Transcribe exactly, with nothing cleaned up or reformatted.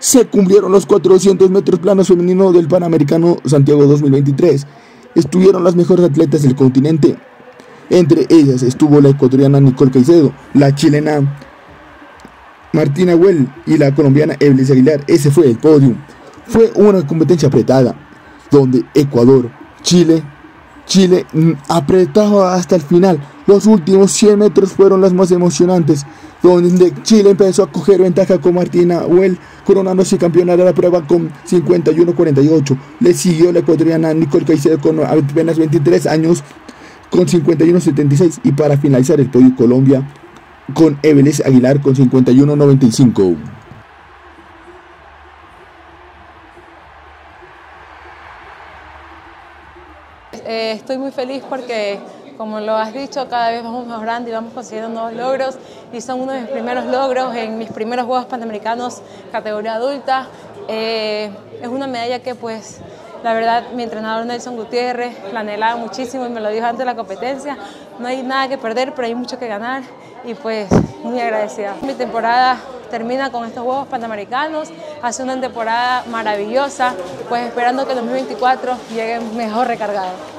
Se cumplieron los cuatrocientos metros planos femeninos del Panamericano Santiago dos mil veintitrés. Estuvieron las mejores atletas del continente. Entre ellas estuvo la ecuatoriana Nicole Caicedo, la chilena Martina Güell y la colombiana Evelyn Aguilar. Ese fue el podio. Fue una competencia apretada, donde Ecuador, Chile, Chile apretaba hasta el final. Los últimos cien metros fueron las más emocionantes, donde Chile empezó a coger ventaja con Martina Güell, coronándose campeona de la prueba con cincuenta y uno cuarenta y ocho. Le siguió la ecuatoriana Nicole Caicedo con apenas veintitrés años, con cincuenta y uno setenta y seis. Y para finalizar el podio, Colombia con Evelyn Aguilar con cincuenta y uno noventa y cinco. Eh, estoy muy feliz porque, como lo has dicho, cada vez vamos mejorando y vamos consiguiendo nuevos logros, y son uno de mis primeros logros en mis primeros Juegos Panamericanos categoría adulta. Eh, es una medalla que, pues, la verdad, mi entrenador Nelson Gutiérrez la anhelaba muchísimo y me lo dijo antes de la competencia. No hay nada que perder, pero hay mucho que ganar, y pues muy agradecida. Mi temporada termina con estos Juegos Panamericanos, hace una temporada maravillosa, pues esperando que el dos mil veinticuatro llegue mejor recargado.